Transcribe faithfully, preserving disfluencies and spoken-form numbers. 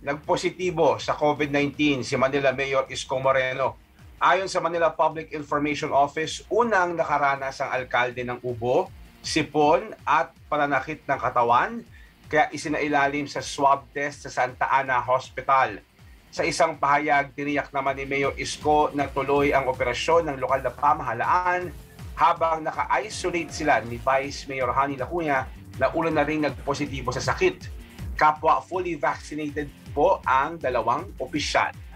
nagpositibo sa COVID nineteen si Manila Mayor Isko Moreno. Ayon sa Manila Public Information Office, unang nakaranas ang alkalde ng ubo, sipon at pananakit ng katawan, kaya isinailalim sa swab test sa Santa Ana Hospital. Sa isang pahayag, tiniyak naman ni Mayor Isko na tuloy ang operasyon ng lokal na pamahalaan habang naka-isolate sila ni Vice Mayor Hani Lacuna na una na rin nagpositibo sa sakit. Kapwa fully vaccinated po ang dalawang opisyal.